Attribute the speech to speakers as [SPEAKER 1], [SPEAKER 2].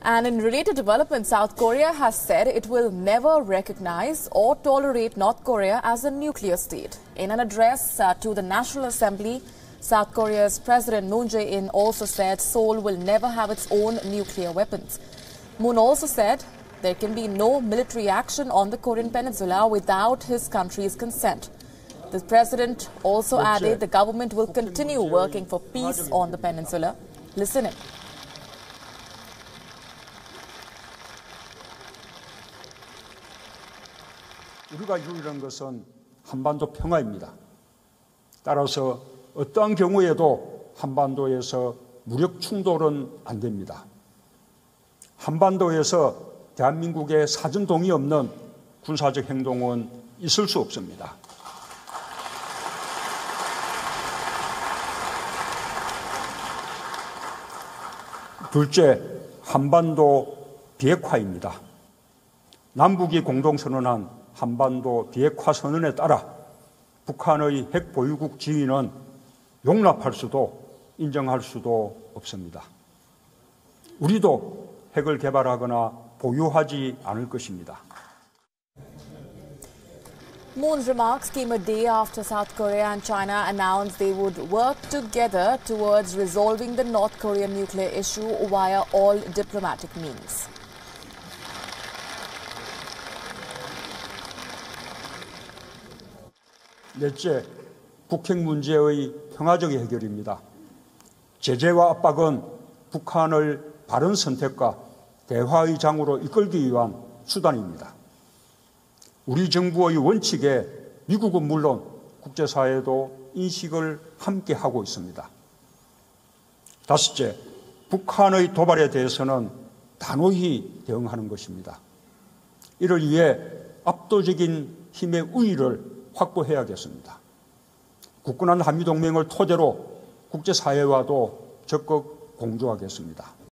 [SPEAKER 1] And in related developments, South Korea has said it will never recognize or tolerate North Korea as a nuclear state. In an address to the National Assembly, South Korea's President Moon Jae-in also said Seoul will never have its own nuclear weapons. Moon also said there can be no military action on the Korean peninsula without his country's consent. The president also added the government will continue working for peace on the peninsula. Listen in.
[SPEAKER 2] 우리가 이루려는 것은 한반도 평화입니다. 따라서 어떠한 경우에도 한반도에서 무력 충돌은 안 됩니다. 한반도에서 대한민국의 사전 동의 없는 군사적 행동은 있을 수 없습니다. 둘째, 한반도 비핵화입니다. 남북이 공동선언한 한반도 비핵화 선언에 따라 북한의 핵 보유국 지위는 용납할 수도 인정할 수도 없습니다. 우리도 핵을 개발하거나 보유하지 않을 것입니다.
[SPEAKER 1] Moon's remarks came a day after South Korea and China announced they would work together towards resolving the North Korean nuclear issue via all diplomatic means.
[SPEAKER 2] 넷째, 북핵 문제의 평화적 해결입니다. 제재와 압박은 북한을 바른 선택과 대화의 장으로 이끌기 위한 수단입니다. 우리 정부의 원칙에 미국은 물론 국제사회도 인식을 함께 하고 있습니다. 다섯째, 북한의 도발에 대해서는 단호히 대응하는 것입니다. 이를 위해 압도적인 힘의 우위를 확보해야겠습니다. 굳건한 한미동맹을 토대로 국제사회와도 적극 공조하겠습니다.